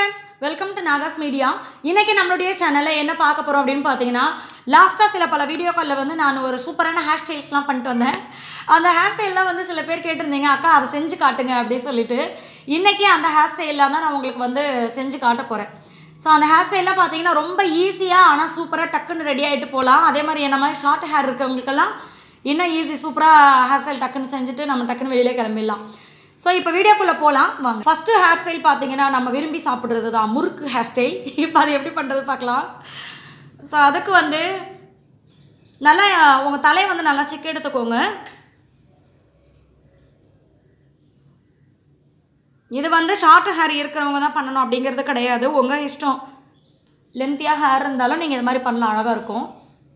friends, welcome to Nagas Media. இன்னைக்கு நம்மளுடைய சேனல்ல என்ன பார்க்க போறோம் அப்படினு பாத்தீங்கன்னா லாஸ்டா சில பல வீடியோக்கல்ல வந்து நான் ஒரு சூப்பரான ஹேர் ஸ்டைல்ஸ்லாம் பண்ணிட்டு வந்தேன். அந்த ஹேர் ஸ்டைல்லாம் வந்து சில பேர் கேட்டிருந்தீங்க அக்கா அதை செஞ்சு காட்டுங்க அப்படி சொல்லிட்டு இன்னைக்கு அந்த ஹேர் ஸ்டைல்லாம் தான் நான் உங்களுக்கு வந்து செஞ்சு காட்ட போறேன். ஸோ அந்த ஹேர் ஸ்டைல்லாம் பார்த்தீங்கன்னா ரொம்ப ஈஸியாக ஆனால் சூப்பராக டக்குன்னு ரெடி ஆகிட்டு போகலாம். அதே மாதிரி என்ன மாதிரி ஷார்ட் ஹேர் இருக்கிறவங்களுக்கெல்லாம் இன்னும் ஈஸி சூப்பராக ஹேர் ஸ்டைல் டக்குன்னு செஞ்சுட்டு நம்ம டக்குன்னு வெளியிலே கிளம்பிடலாம். ஸோ இப்போ வீடியோக்குள்ளே போகலாம் வாங்க. ஃபஸ்ட்டு ஹேர் ஸ்டைல் பார்த்தீங்கன்னா நம்ம விரும்பி சாப்பிட்றது தான் முறுக்கு ஹேர் ஸ்டைல். இப்போ அது எப்படி பண்ணுறது பார்க்கலாம். ஸோ அதுக்கு வந்து நல்லா உங்கள் தலையை வந்து நல்லா சிக்க எடுத்துக்கோங்க. இது வந்து ஷார்ட் ஹேர் இருக்கிறவங்க தான் பண்ணணும் அப்படிங்கிறது கிடையாது, உங்கள் இஷ்டம். லென்த்தியாக ஹேர் இருந்தாலும் நீங்கள் இது மாதிரி பண்ணலாம், அழகாக இருக்கும்.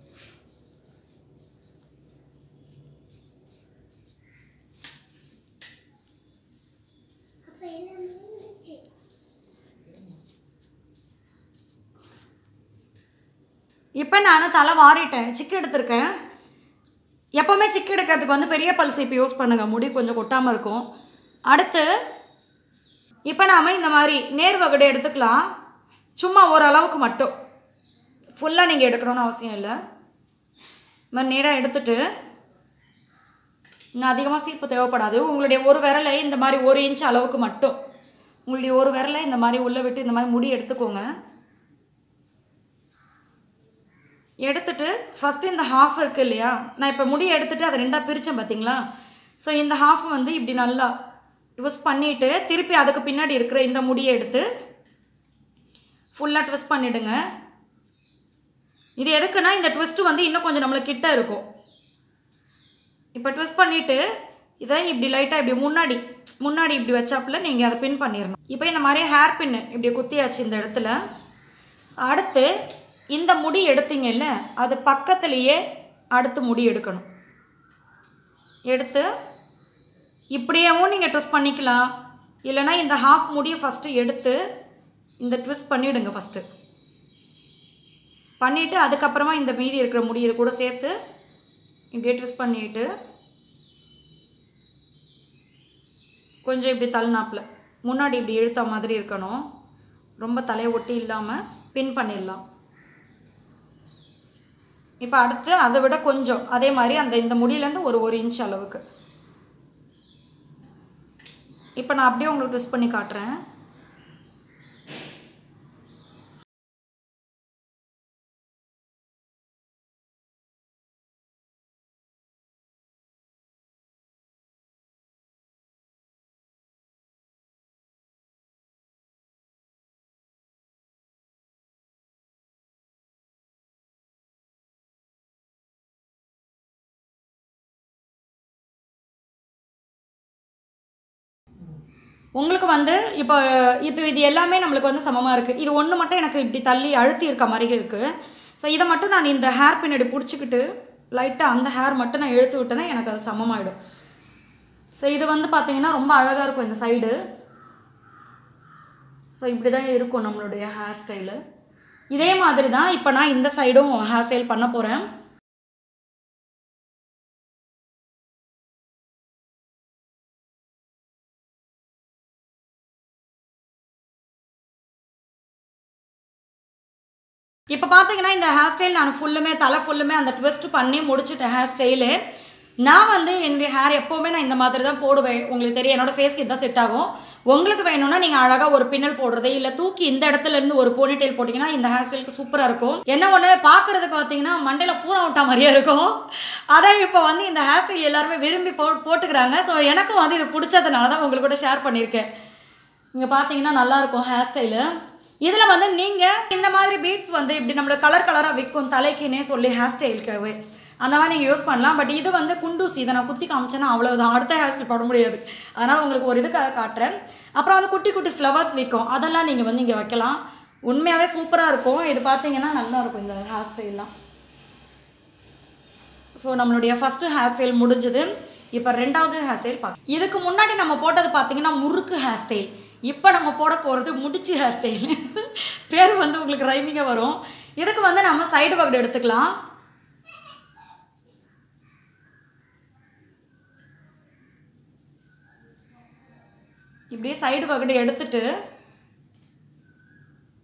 இப்போ நான் தலை வாரிட்டேன், சிக்கு எடுத்திருக்கேன். எப்போவுமே சிக்கு எடுக்கிறதுக்கு வந்து பெரிய பல்ஸ் இப்போ யூஸ் பண்ணுங்கள், முடி கொஞ்சம் கொட்டாமல் இருக்கும். அடுத்து இப்போ நாம் இந்த மாதிரி நேர் வகுடு எடுத்துக்கலாம். சும்மா ஓரளவுக்கு மட்டும், ஃபுல்லாக நீங்கள் எடுக்கணும்னு அவசியம் இல்லை. இந்த மாதிரி நேராக எடுத்துட்டு இன்னும் அதிகமாக சீப்பு தேவைப்படாது. உங்களுடைய ஒரு விரலை இந்த மாதிரி 1 இன்ச் அளவுக்கு மட்டும் உங்களுடைய ஒரு விரலை இந்த மாதிரி உள்ளே விட்டு இந்த மாதிரி முடி எடுத்துக்கோங்க. எடுத்துட்டு ஃபஸ்ட்டு இந்த ஹாஃப் இருக்குது இல்லையா, நான் இப்போ முடி எடுத்துகிட்டு அதை 2ஆக பிரித்தேன் பார்த்தீங்களா. ஸோ இந்த ஹாஃப் வந்து இப்படி நல்லா ட்விஸ்ட் பண்ணிவிட்டு திருப்பி அதுக்கு பின்னாடி இருக்கிற இந்த முடியை எடுத்து ஃபுல்லாக ட்விஸ்ட் பண்ணிவிடுங்க. இது எதுக்குன்னா இந்த ட்விஸ்ட்டு வந்து இன்னும் கொஞ்சம் நம்மளுக்கு கிட்ட இருக்கும். இப்போ ட்விஸ்ட் பண்ணிவிட்டு இதை இப்படி லைட்டாக இப்படி முன்னாடி இப்படி வச்சாப்புல நீங்கள் அதை பின் பண்ணிடணும். இப்போ இந்த மாதிரி ஹேர் பின்னு இப்படி குத்தியாச்சு இந்த இடத்துல. ஸோ அடுத்து இந்த முடி எடுத்தீங்கல்ல, அது பக்கத்துலேயே அடுத்து முடி எடுக்கணும். எடுத்து இப்படியேவும் நீங்கள் ட்விஸ்ட் பண்ணிக்கலாம், இல்லைனா இந்த ஹாஃப் முடியை ஃபஸ்ட்டு எடுத்து இந்த ட்விஸ்ட் பண்ணிவிடுங்க. ஃபஸ்ட்டு பண்ணிவிட்டு அதுக்கப்புறமா இந்த மீதி இருக்கிற முடி இது கூட சேர்த்து இப்படியே ட்விஸ்ட் பண்ணிவிட்டு கொஞ்சம் இப்படி தள்ளினாப்பில் முன்னாடி இப்படி இழுத்த மாதிரி இருக்கணும். ரொம்ப தலையை ஒட்டி இல்லாமல் பின் பண்ணிடலாம். இப்போ அடுத்து அதை விட கொஞ்சம் அதே மாதிரி இந்த முடியிலேருந்து ஒரு 1 இன்ச் அளவுக்கு இப்போ நான் அப்படியே உங்களுக்கு ட்விஸ்ட் பண்ணி காட்டுறேன். உங்களுக்கு வந்து இப்போ இது எல்லாமே நம்மளுக்கு வந்து சமமாக இருக்குது. இது ஒன்று மட்டும் எனக்கு இப்படி தள்ளி அழுத்தி இருக்க மாதிரி இருக்குது. ஸோ இதை மட்டும் நான் இந்த ஹேர் பின்னாடி பிடிச்சிக்கிட்டு லைட்டாக அந்த ஹேர் மட்டும் நான் இழுத்து விட்டேன்னா எனக்கு அது சமமாகிடும். ஸோ இது வந்து பார்த்திங்கன்னா ரொம்ப அழகாக இருக்கும் இந்த சைடு. ஸோ இப்படி தான் இருக்கும் நம்மளுடைய ஹேர் ஸ்டைலு. இதே மாதிரி தான் இப்போ நான் இந்த சைடும் ஹேர் ஸ்டைல் பண்ண போகிறேன். இப்போ பார்த்தீங்கன்னா இந்த ஹேர் ஸ்டைல் நான் தலை ஃபுல்லுமே அந்த ட்விஸ்ட் பண்ணி முடிச்சுட்டேன் ஹேர் ஸ்டைலு. நான் வந்து என்னுடைய ஹேர் எப்போவுமே நான் இந்த மாதிரி தான் போடுவேன். உங்களுக்கு தெரியும், என்னோடய ஃபேஸ்க்கு இதுதான் செட் ஆகும். உங்களுக்கு வேணும்னா நீங்கள் அழகாக ஒரு பின்னல் போடுறது, இல்லை தூக்கி இந்த இடத்துலேருந்து ஒரு போனிடெயில் போட்டிங்கன்னா இந்த ஹேர் ஸ்டைலுக்கு சூப்பராக இருக்கும். என்ன ஒன்று பார்க்குறதுக்கு பார்த்தீங்கன்னா மண்டையில் பூரா விட்டா மாதிரியே இருக்கும். அதான் இப்போ வந்து இந்த ஹேர் ஸ்டைல் எல்லாருமே விரும்பி போட்டுக்கிறாங்க. ஸோ எனக்கும் வந்து இது பிடிச்சதுனால தான் உங்களுக்கு கூட ஷேர் பண்ணியிருக்கேன். இங்கே பார்த்தீங்கன்னா நல்லாயிருக்கும் ஹேர் ஸ்டைலு. இதில் வந்து நீங்கள் இந்த மாதிரி பீட்ஸ் வந்து இப்படி நம்மளுக்கு கலராக விற்கும் தலைக்குன்னே சொல்லி ஹேர் ஸ்டைலுக்காகவே அந்த மாதிரி நீங்கள் யூஸ் பண்ணலாம். பட் இது வந்து குண்டூசி, இதை நான் குத்தி காமிச்சேன்னா அவ்வளோதான், அடுத்த ஹேர் ஸ்டைல் போட முடியாது. அதனால் உங்களுக்கு ஒரு இதுக்காக காட்டுறேன். அப்புறம் வந்து குட்டி குட்டி ஃப்ளவர்ஸ் விற்கும், அதெல்லாம் நீங்கள் வந்து இங்கே வைக்கலாம். உண்மையாகவே சூப்பராக இருக்கும். இது பார்த்தீங்கன்னா நல்லாயிருக்கும் இந்த ஹேர் ஸ்டைல்லாம். ஸோ நம்மளுடைய ஃபஸ்ட்டு ஹேர் ஸ்டைல் முடிஞ்சது. இப்போ 2வது ஹேர் ஸ்டைல் பார்க்க. இதுக்கு முன்னாடி நம்ம போட்டது பார்த்தீங்கன்னா முறுக்கு ஹேர் ஸ்டைல். இப்போ நம்ம போட போகிறது முடிச்சு ஹேர் ஸ்டைல். பேர் வந்து உங்களுக்கு ரைமிங்காக வரும். இதுக்கு வந்து நம்ம சைடு வகுடு எடுத்துக்கலாம். இப்படியே சைடு வகுடு எடுத்துட்டு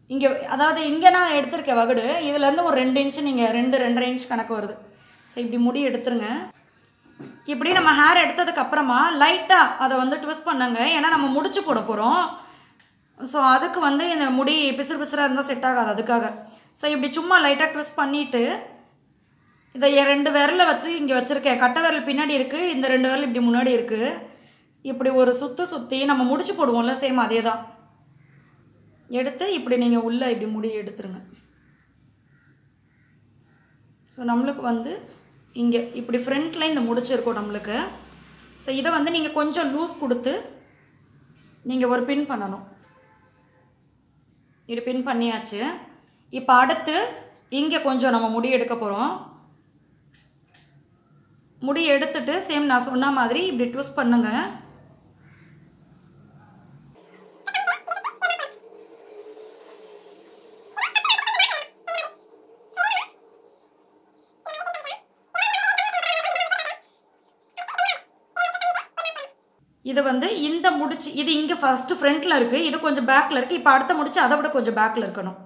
இங்கே அதாவது இங்கே நான் எடுத்திருக்கேன் வகுடு, இதுலேருந்து ஒரு 2 இன்ச்சு நீங்கள் 2-2.5 இன்ச் கணக்கு வருது. ஸோ இப்படி முடி எடுத்துருங்க. இப்படி நம்ம ஹேர் எடுத்ததுக்கப்புறமா லைட்டாக அதை வந்து ட்விஸ்ட் பண்ணுங்க. ஏன்னா நம்ம முடிச்சு போட போகிறோம். ஸோ அதுக்கு வந்து இந்த முடி பிசுறு பிசுறாக இருந்தால் செட் ஆகாது, அதுக்காக. ஸோ இப்படி சும்மா லைட்டாக ட்விஸ்ட் பண்ணிவிட்டு இதை 2 விரலை வச்சு இங்கே வச்சுருக்கேன். கட்டை விரல் பின்னாடி இருக்குது, இந்த 2 விரல் இப்படி முன்னாடி இருக்குது. இப்படி ஒரு சுற்றி நம்ம முடிச்சு போடுவோம்ல, சேம் அதே தான். எடுத்து இப்படி நீங்கள் உள்ளே இப்படி முடி எடுத்துருங்க. ஸோ நம்மளுக்கு வந்து இங்கே இப்படி ஃப்ரண்ட்டில் இந்த முடிச்சிருக்கோம் நம்மளுக்கு. ஸோ இதை வந்து நீங்கள் கொஞ்சம் லூஸ் கொடுத்து நீங்கள் ஒரு பின் பண்ணணும். இப்படி பின் பண்ணியாச்சு. இப்போ அடுத்து இங்கே கொஞ்சம் நம்ம முடி எடுக்க போகிறோம். முடி எடுத்துட்டு சேம் நான் சொன்ன மாதிரி இப்படி ட்விஸ்ட் பண்ணுங்க. இது வந்து இந்த முடிச்சு இது இங்கே ஃபஸ்ட்டு ஃப்ரண்ட்டில் இருக்குது, இது கொஞ்சம் பேக்கில் இருக்குது. இப்போ அடுத்த முடிச்சு அதை விட கொஞ்சம் பேக்கில் இருக்கணும்.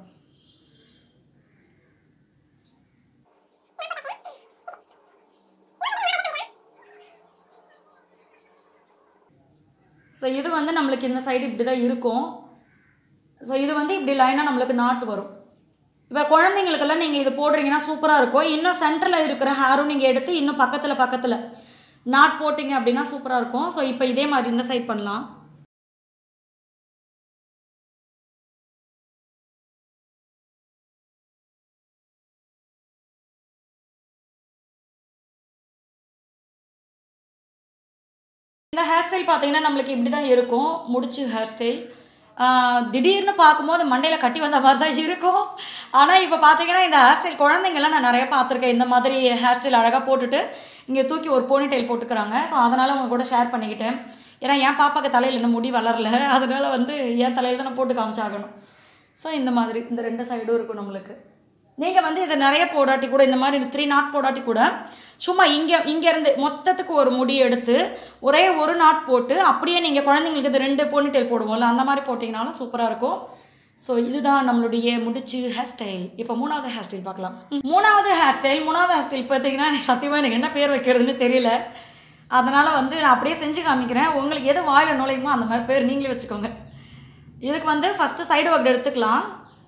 ஸோ இது வந்து நம்மளுக்கு இந்த சைடு இப்படி தான் இருக்கும். ஸோ இது வந்து இப்படி லைனாக நம்மளுக்கு நாட்டு வரும். இப்போ குழந்தைங்களுக்கெல்லாம் நீங்கள் இது போடுறீங்கன்னா சூப்பராக இருக்கும். இன்னும் சென்டரில் இருக்கிற ஹேரும் நீங்கள் எடுத்து இன்னும் பக்கத்தில் நாட் போட்டிங்க அப்படின்னா சூப்பராக இருக்கும். ஸோ இப்போ இதே மாதிரி இந்த சைட் பண்ணலாம். இந்த ஹேர் ஸ்டைல் பார்த்தீங்கன்னா நம்மளுக்கு இப்படி தான் இருக்கும், முடிச்சு ஹேர் ஸ்டைல். திடீர்னு பார்க்கும்போது மண்டையில் கட்டி வந்த மாதிரி தான் இருக்கும். ஆனால் இப்போ பார்த்தீங்கன்னா இந்த ஹேர் ஸ்டைல் குழந்தைங்கள்லாம் நான் நிறைய பார்த்துருக்கேன். இந்த மாதிரி ஹேர் ஸ்டைல் அழகாக போட்டுட்டு இங்கே தூக்கி ஒரு போனி டைல் போட்டுக்கிறாங்க. ஸோ அதனால் அவங்க கூட ஷேர் பண்ணிக்கிட்டேன். ஏன்னா என் பாப்பாவுக்கு தலையில் இன்னும் முடி வளரல, அதனால் வந்து என் தலையில் தான் நான் போட்டு காமிச்சாகணும். ஸோ இந்த மாதிரி இந்த 2 சைடும் இருக்கும் நம்மளுக்கு. நீங்கள் வந்து இதை நிறைய போடாட்டி கூட, இந்த மாதிரி 3 நாட் போடாட்டி கூட, சும்மா இங்கேருந்து மொத்தத்துக்கு ஒரு முடி எடுத்து ஒரே ஒரு நாட் போட்டு அப்படியே நீங்கள் குழந்தைங்களுக்கு இது 2 போனிடெயில் போடுவோம்ல, அந்த மாதிரி போட்டிங்கனாலும் சூப்பராக இருக்கும். ஸோ இதுதான் நம்மளுடைய முடிச்சு ஹேர் ஸ்டைல். இப்போ 3வது ஹேர் ஸ்டைல் பார்க்கலாம். 3வது ஹேர் ஸ்டைல் பார்த்தீங்கன்னா எனக்கு சத்தியமாக எனக்கு என்ன பேர் வைக்கிறதுன்னு தெரியல. அதனால் வந்து நான் அப்படியே செஞ்சு காமிக்கிறேன். உங்களுக்கு எது வாயில் நுழையுமோ அந்த மாதிரி பேர் நீங்களே வச்சுக்கோங்க. இதுக்கு வந்து ஃபஸ்ட்டு சைடு வர்க் எடுத்துக்கலாம்.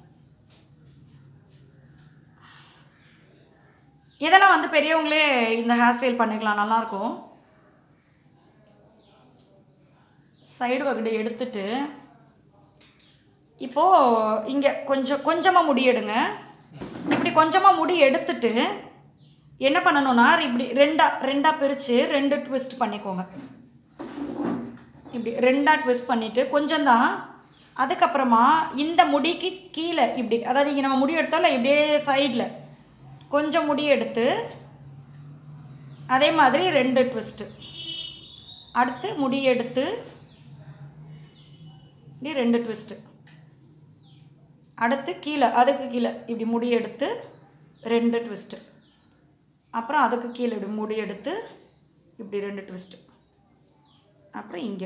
இதெல்லாம் வந்து பெரியவங்களே இந்த ஹேர் ஸ்டைல் பண்ணிக்கலாம், நல்லாயிருக்கும். சைடு வகுடு எடுத்துட்டு இப்போது இங்கே கொஞ்சமாக முடி எடுங்க. இப்படி கொஞ்சமாக முடி எடுத்துட்டு என்ன பண்ணணும்னா இப்படி ரெண்டாக பிரித்து 2 ட்விஸ்ட் பண்ணிக்கோங்க. இப்படி 2ஆக ட்விஸ்ட் பண்ணிவிட்டு கொஞ்சம் தான், அதுக்கப்புறமா இந்த முடிக்கு கீழே இப்படி, அதாவது இங்கே நம்ம முடி எடுத்தாலும் இப்படியே சைடில் கொஞ்சம் முடி எடுத்து அதே மாதிரி 2 ட்விஸ்ட்டு, அடுத்து முடி எடுத்து இப்படி 2 ட்விஸ்ட்டு, அடுத்து கீழே அதுக்கு கீழே இப்படி முடி எடுத்து 2 ட்விஸ்ட்டு, அப்புறம் அதுக்கு கீழே இப்படி முடி எடுத்து இப்படி 2 ட்விஸ்ட்டு, அப்புறம் இங்கே.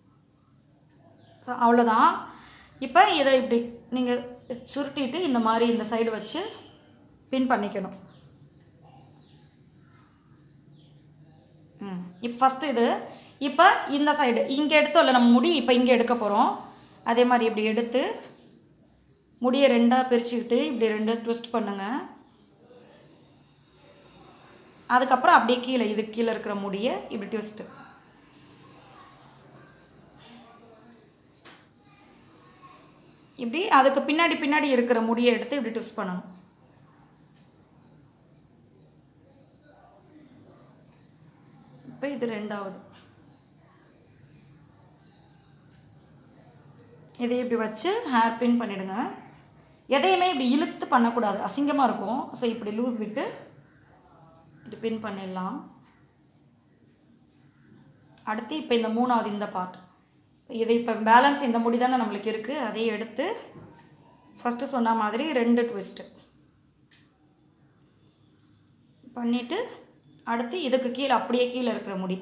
ஸோ அவ்வளோதான். இப்போ இதை இப்படி நீங்கள் சுருட்டிட்டு இந்த மாதிரி இந்த சைடு வச்சு பின் பண்ணிக்கணும். இப்போ ஃபஸ்ட்டு இது. இப்போ இந்த சைடு இங்கே எடுத்தோம்ல நம்ம முடி, இப்போ இங்கே எடுக்க போகிறோம். அதே மாதிரி இப்படி எடுத்து முடியை 2ஆக பிரிச்சுக்கிட்டு இப்படி 2 ட்விஸ்ட் பண்ணுங்கள். அதுக்கப்புறம் அப்படியே கீழே இதுக்கு கீழே இருக்கிற முடியை இப்படி ட்விஸ்ட்டு. இப்படி அதுக்கு பின்னாடி இருக்கிற முடியை எடுத்து இப்படி ட்விஸ்ட் பண்ணணும். இப்போ இது 2வது. இதை இப்படி வச்சு ஹேர் பின் பண்ணிவிடுங்க. எதையுமே இப்படி இழுத்து பண்ணக்கூடாது, அசிங்கமாக இருக்கும். ஸோ இப்படி லூஸ் விட்டு இப்படி பின் பண்ணிடலாம். அடுத்து இப்போ இந்த 3வது இந்த பார்ட். ஸோ இதை இப்போ பேலன்ஸ் இந்த முடி தானே நம்மளுக்கு இருக்குது, அதையும் எடுத்து ஃபஸ்ட்டு சொன்ன மாதிரி 2 ட்விஸ்ட்டு பண்ணிவிட்டு அடுத்து இதுக்கு கீழே அப்படியே கீழே இருக்கிற முடி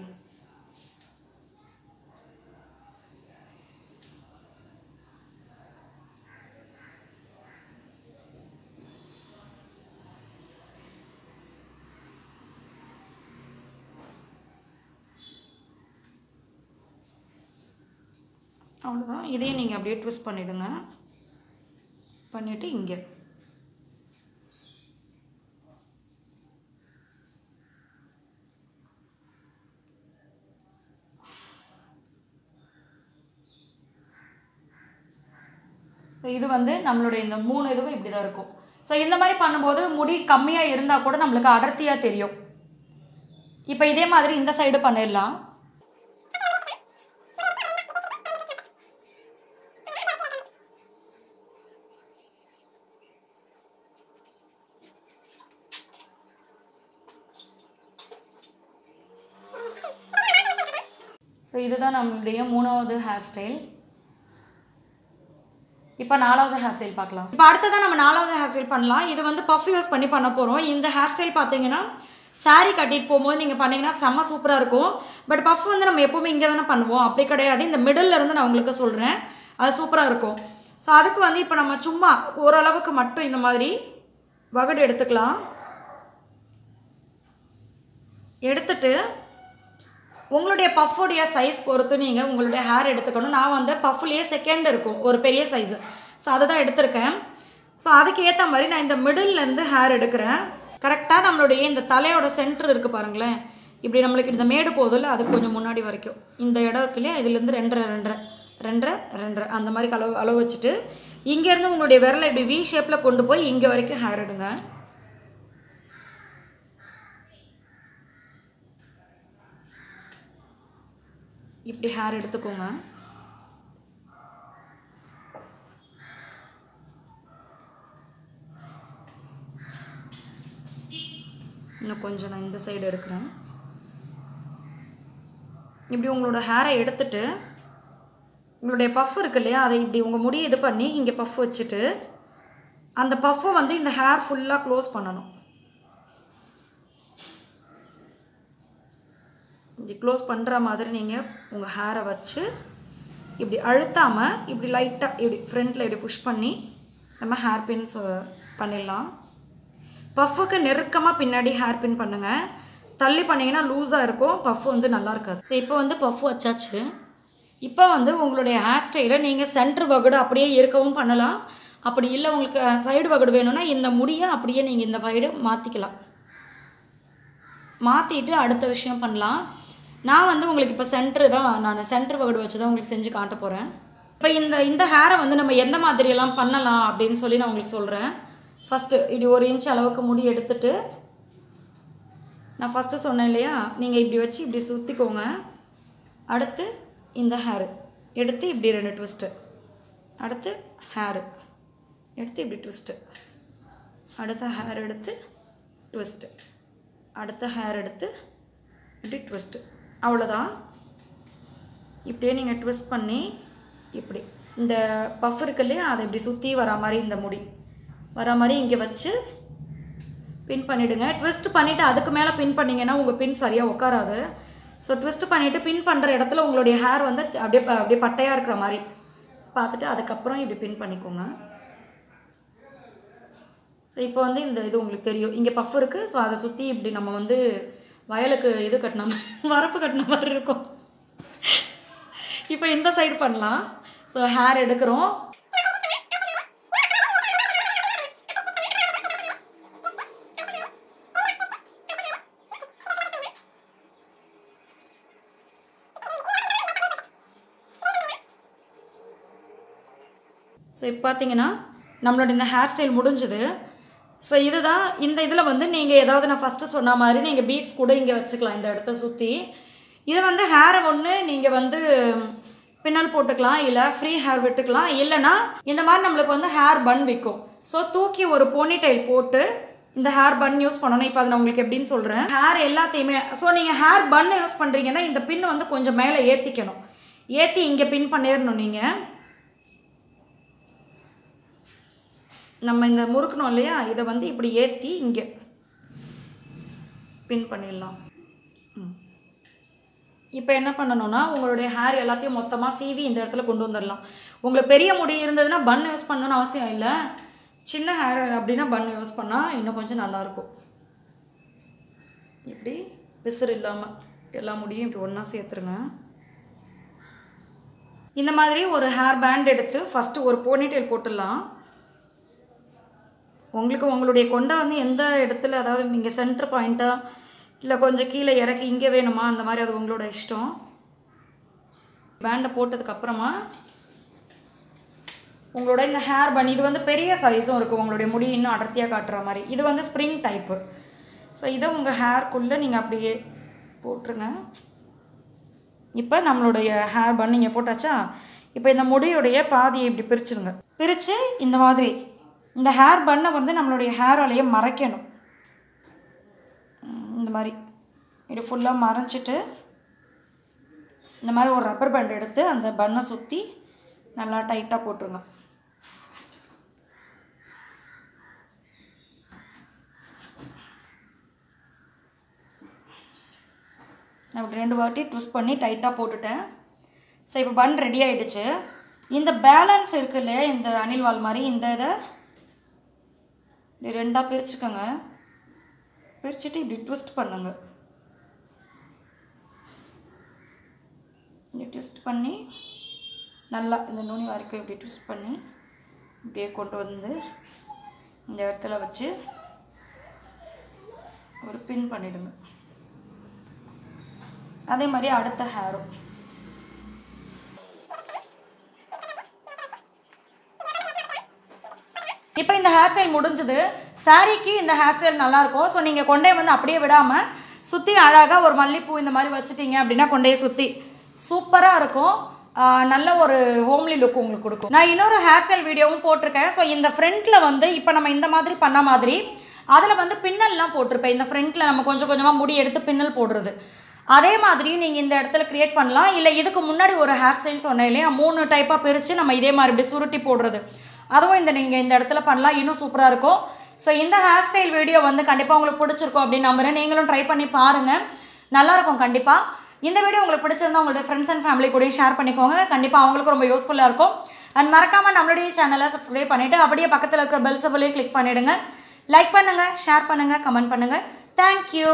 அவ்வளோதான். இதையும் நீங்கள் அப்படியே ட்விஸ்ட் பண்ணிவிடுங்க. பண்ணிவிட்டு இங்கே இது வந்து நம்மளுடைய இந்த 3 இதுவும் இப்படி தான் இருக்கும். ஸோ இந்த மாதிரி பண்ணும்போது முடி கம்மியாக இருந்தால் கூட நம்மளுக்கு அடர்த்தியாக தெரியும். இப்போ இதே மாதிரி இந்த சைடு பண்ணிடலாம். ஸோ இதுதான் நம்மளுடைய 3வது ஹேர் ஸ்டைல். இப்போ 4வது ஹேர் ஸ்டைல் பார்க்கலாம். இப்போ அடுத்ததான் நம்ம 4வது ஹேர் ஸ்டைல் பண்ணலாம். இது வந்து பஃப் யூஸ் பண்ணி பண்ண போகிறோம். இந்த ஹேர் ஸ்டைல் பார்த்தீங்கன்னா சாரீ கட்டிட்டு போகும்போது நீங்கள் பண்ணிங்கன்னா செம்ம சூப்பராக இருக்கும். பட் பஃப் வந்து நம்ம எப்போவுமே இங்கே தானே பண்ணுவோம், அப்படி கிடையாது. இந்த மிடில் இருந்து நான் உங்களுக்கு சொல்கிறேன், அது சூப்பராக இருக்கும். ஸோ அதுக்கு வந்து இப்போ நம்ம சும்மா ஓரளவுக்கு மட்டும் இந்த மாதிரி வகுடு எடுத்துக்கலாம். எடுத்துட்டு உங்களுடைய பஃபுடைய சைஸ் பொறுத்து நீங்கள் உங்களுடைய ஹேர் எடுத்துக்கணும். நான் வந்து பஃப்லேயே செகண்ட் இருக்கும் ஒரு பெரிய சைஸு, ஸோ அதை தான் எடுத்திருக்கேன். ஸோ அதுக்கு ஏற்ற மாதிரி நான் இந்த மிடில்லேருந்து ஹேர் எடுக்கிறேன். கரெக்டாக நம்மளுடைய இந்த தலையோட சென்டர் இருக்குது பாருங்களேன், இப்படி நம்மளுக்கு இந்த மேடு போதில் அதுக்கு கொஞ்சம் முன்னாடி வரைக்கும் இந்த இடம் இருக்கு இல்லையா, இதுலேருந்து 2.5 அந்த மாதிரி அளவு வச்சுட்டு இங்கேருந்து உங்களுடைய விரலை இப்படி வி ஷேப்பில் கொண்டு போய் இங்கே வரைக்கும் ஹேர் எடுங்க. இப்படி ஹேர் எடுத்துக்கோங்க. இன்னும் கொஞ்சம் நான் இந்த சைடு எடுக்கிறேன். இப்படி உங்களோட ஹேரை எடுத்துட்டு உங்களுடைய பஃப் இருக்கு இல்லையா, அதை இப்படி உங்கள் முடியை இது பண்ணி இங்கே பஃப் வச்சுட்டு அந்த பஃப்பை வந்து இந்த ஹேர் ஃபுல்லாக க்ளோஸ் பண்ணணும். இப்படி க்ளோஸ் பண்ணுற மாதிரி நீங்கள் உங்கள் ஹேரை வச்சு இப்படி அழுத்தாமல் இப்படி லைட்டாக இப்படி ஃப்ரண்ட்டில் இப்படி புஷ் பண்ணி நம்ம ஹேர் பின்ஸ் பண்ணிடலாம். பஃப்புக்கு நெருக்கமாக பின்னாடி ஹேர் பின் பண்ணுங்கள். தள்ளி பண்ணிங்கன்னா லூஸாக இருக்கும், பஃப் வந்து நல்லா இருக்காது. ஸோ இப்போ வந்து பஃப் வச்சாச்சு. இப்போ வந்து உங்களுடைய ஹேர் ஸ்டைலை நீங்கள் சென்ட்ரு வகுடு அப்படியே இருக்கவும் பண்ணலாம். அப்படி இல்லை உங்களுக்கு சைடு வகுடு வேணும்னா இந்த முடியை அப்படியே நீங்கள் இந்த சைடு மாற்றிக்கலாம். மாற்றிட்டு அடுத்த விஷயம் பண்ணலாம். நான் வந்து உங்களுக்கு இப்போ நான் சென்டர் வகுடு வச்சு தான் உங்களுக்கு செஞ்சு காட்ட போகிறேன். இப்போ இந்த ஹேரை வந்து நம்ம எந்த மாதிரியெல்லாம் பண்ணலாம் அப்படின்னு சொல்லி நான் உங்களுக்கு சொல்கிறேன். ஃபஸ்ட்டு இப்படி 1 இன்ச் அளவுக்கு முடி எடுத்துட்டு, நான் ஃபஸ்ட்டு சொன்னேன் இல்லையா, நீங்கள் இப்படி வச்சு இப்படி சுற்றிக்கோங்க. அடுத்து இந்த ஹேரு எடுத்து இப்படி 2 ட்விஸ்ட்டு, அடுத்து ஹேரு எடுத்து இப்படி ட்விஸ்ட்டு, அடுத்த ஹேர் எடுத்து ட்விஸ்ட்டு, அடுத்த ஹேர் எடுத்து இப்படி ட்விஸ்ட்டு. அவ்வளோதான். இப்படியே நீங்கள் ட்விஸ்ட் பண்ணி இப்படி இந்த பஃப் இருக்கு இல்லையா, அதை இப்படி சுற்றி வரா மாதிரி இந்த முடி வரா மாதிரி இங்கே வச்சு பின் பண்ணிவிடுங்க. ட்விஸ்ட் பண்ணிவிட்டு அதுக்கு மேலே பின் பண்ணிங்கன்னா உங்கள் பின் சரியாக உட்காராது. ஸோ ட்விஸ்ட் பண்ணிவிட்டு பின் பண்ணுற இடத்துல உங்களுடைய ஹேர் வந்து அப்படியே பட்டையாக இருக்கிற மாதிரி பார்த்துட்டு அதுக்கப்புறம் இப்படி பின் பண்ணிக்கோங்க. ஸோ இப்போ வந்து இது உங்களுக்கு தெரியும், இங்கே பஃப் இருக்குது. ஸோ அதை சுற்றி இப்படி நம்ம வந்து வயலுக்கு இது கட்டின மாதிரி வரப்பு கட்டின மாதிரி இருக்கும். இப்போ இந்த சைடு பண்ணலாம். ஸோ ஹேர் எடுக்கிறோம். ஸோ இப்போ பார்த்தீங்கன்னா நம்மளோட இந்த ஹேர் ஸ்டைல் முடிஞ்சுது. ஸோ இதுதான் இந்த இதில் வந்து நீங்கள் ஏதாவது நான் ஃபஸ்ட்டு சொன்ன மாதிரி நீங்கள் பீட்ஸ் கூட இங்கே வச்சுக்கலாம் இந்த இடத்த சுற்றி. இதை வந்து ஹேரை ஒன்று நீங்கள் வந்து பின்னல் போட்டுக்கலாம், இல்லை ஃப்ரீ ஹேர் விட்டுக்கலாம். இல்லைனா இந்த மாதிரி நம்மளுக்கு வந்து ஹேர் பன் விற்கும். ஸோ தூக்கி ஒரு போனி டைல் போட்டு இந்த ஹேர் பன் யூஸ் பண்ணணும். இப்போ அதை நான் உங்களுக்கு எப்படின்னு சொல்கிறேன். ஹேர் எல்லாத்தையுமே ஸோ நீங்கள் ஹேர் பன் யூஸ் பண்ணுறீங்கன்னா இந்த பின் வந்து கொஞ்சம் மேலே ஏற்றிக்கணும். ஏற்றி இங்கே பின் பண்ணிடணும். நீங்கள் நம்ம இந்த முறுக்கணும் இல்லையா, இதை வந்து இப்படி ஏற்றி இங்கே பின் பண்ணிடலாம். இப்போ என்ன பண்ணணும்னா உங்களுடைய ஹேர் எல்லாத்தையும் மொத்தமாக சீவி இந்த இடத்துல கொண்டு வந்துடலாம். உங்களுக்கு பெரிய முடி இருந்ததுன்னா பன் யூஸ் பண்ணணும்னு அவசியம் இல்லை. சின்ன ஹேர் அப்படின்னா பன் யூஸ் பண்ணால் இன்னும் கொஞ்சம் நல்லாயிருக்கும். இப்படி பிசுறு இல்லாமல் எல்லா முடியும் இப்படி ஒன்றா சேர்த்துருங்க. இந்த மாதிரி ஒரு ஹேர் பேண்ட் எடுத்து ஃபஸ்ட்டு ஒரு போனிடெயில் போட்டுடலாம். உங்களுக்கு உங்களுடைய கொண்டை வந்து எந்த இடத்துல, அதாவது இங்கே சென்டர் பாயிண்ட்டாக இல்லை கொஞ்சம் கீழே இறக்கி இங்கே வேணுமா, அந்த மாதிரி அது உங்களோட இஷ்டம். பேண்டை போட்டதுக்கப்புறமா உங்களோட இந்த ஹேர் பன், இது வந்து பெரிய சைஸும் இருக்குது, உங்களுடைய முடி இன்னும் அடர்த்தியாக காட்டுற மாதிரி. இது வந்து ஸ்ப்ரிங் டைப்பு. ஸோ இதை உங்கள் ஹேர்க்குள்ளே நீங்கள் அப்படியே போட்டுருங்க. இப்போ நம்மளுடைய ஹேர் பன் நீங்கள் போட்டாச்சா? இப்போ இந்த முடியுடைய பாதியை இப்படி பிரிச்சுருங்க. பிரித்து இந்த மாதிரி இந்த ஹேர் பன்னை வந்து நம்மளுடைய ஹேராலேயே மறைக்கணும். இந்த மாதிரி இது ஃபுல்லாக மறைச்சிட்டு இந்த மாதிரி ஒரு ரப்பர் பேண்ட் எடுத்து அந்த பன்னை சுற்றி நல்லா டைட்டாக போட்டுருங்க. நான் அப்படி 2 வாட்டி ட்விஸ்ட் பண்ணி டைட்டாக போட்டுட்டேன். ஸோ இப்போ பன் ரெடி ஆகிடுச்சு. இந்த பேலன்ஸ் இருக்குது இல்லையா, இந்த அணில் வால் மாதிரி, இந்த இதை இப்படி 2ஆக பிரிச்சுக்கோங்க. பிரிச்சுட்டு இப்படி ட்விஸ்ட் பண்ணுங்க. இப்படி ட்விஸ்ட் பண்ணி நல்லா இந்த நுனி வரைக்கும் இப்படி ட்விஸ்ட் பண்ணி இப்படியே கொண்டு வந்து இந்த இடத்துல வச்சு ஒரு பின் பண்ணிவிடுங்க. அதே மாதிரி அடுத்த ஹேரும் இப்போ இந்த ஹேர் ஸ்டைல் முடிஞ்சது. சாரீக்கு இந்த ஹேர் ஸ்டைல் நல்லாயிருக்கும். ஸோ நீங்கள் கொண்டையை வந்து அப்படியே விடாமல் சுற்றி அழகாக ஒரு மல்லிப்பூ இந்த மாதிரி வச்சுட்டிங்க அப்படின்னா கொண்டையை சுற்றி சூப்பராக இருக்கும். நல்ல ஒரு ஹோம்லி லுக் உங்களுக்கு கொடுக்கும். நான் இன்னொரு ஹேர் ஸ்டைல் வீடியோவும் போட்டிருக்கேன். ஸோ இந்த ஃப்ரண்ட்டில் வந்து இப்போ நம்ம இந்த மாதிரி பண்ண மாதிரி அதில் வந்து பின்னல்லாம் போட்டிருப்பேன். இந்த ஃப்ரண்ட்டில் நம்ம கொஞ்சம் கொஞ்சமாக முடி எடுத்து பின்னல் போடுறது, அதே மாதிரி நீங்கள் இந்த இடத்துல க்ரியேட் பண்ணலாம். இல்லை இதுக்கு முன்னாடி ஒரு ஹேர் ஸ்டைல் சொன்னேன் இல்லையா, 3 டைப்பாக பிரித்து நம்ம இதே மாதிரி இப்படி சுருட்டி போடுறது, அதுவும் நீங்கள் இந்த இடத்துல பண்ணலாம். இன்னும் சூப்பராக இருக்கும். ஸோ இந்த ஹேர் ஸ்டைல் வீடியோ வந்து கண்டிப்பாக உங்களுக்கு பிடிச்சிருக்கும் அப்படின்னு நம்புகிறேன். நீங்களும் ட்ரை பண்ணி பாருங்கள், நல்லாயிருக்கும் கண்டிப்பாக. இந்த வீடியோ உங்களுக்கு பிடிச்சிருந்தா உங்களுடைய ஃப்ரெண்ட்ஸ் அண்ட் ஃபேமிலி கூட ஷேர் பண்ணிக்கோங்க. கண்டிப்பாக அவங்களுக்கு ரொம்ப யூஸ்ஃபுல்லாக இருக்கும். அண்ட் மறக்காமல் நம்மளுடைய சேனலை சப்ஸ்கிரைப் பண்ணிவிட்டு அப்படியே பக்கத்தில் இருக்கிற பெல் சிம்பலையும் கிளிக் பண்ணிவிடுங்க. லைக் பண்ணுங்கள், ஷேர் பண்ணுங்கள், கமெண்ட் பண்ணுங்கள். தேங்க்யூ.